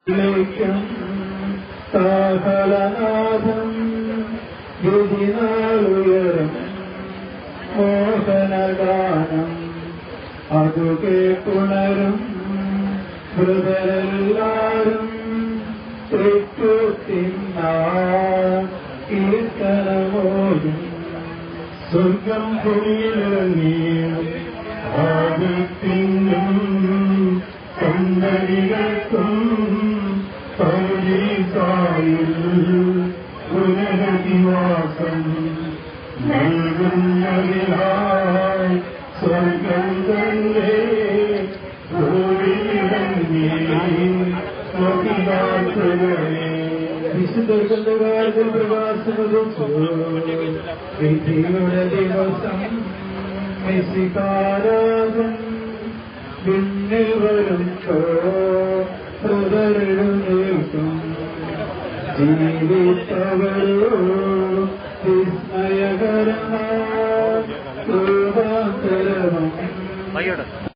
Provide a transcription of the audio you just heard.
സാഹലനാഥം വിധിനാളുയരും മോഹനഗാനം അതു കേട്ടുണരും മൃതരെല്ലാരും തെറ്റുത്തിന്നാൻ കീർത്തനമോടും സ്വർഗം ഭൂമിയിലിറങ്ങി ആദിത്യനും സന്തതികൾക്കും പൗരീസായിൽ പുനരധിവാസം നൽകുന്നതിനായി സ്വർഗം തന്നെ ഭൂമിയിറങ്ങി വിശുദ്ധർകളുടെ കാര്യത്തിൽ പ്രകാശമതിച്ചു വിധിയുടെ ദിവസം മെസ്സിക്കാരാജൻ പിന്നിൽ വരുമ്പോ ഹൃദയെഴുന്നേൽക്കും ജീവിതവരോ വിസ്മയകരമായ രൂപാന്തരവും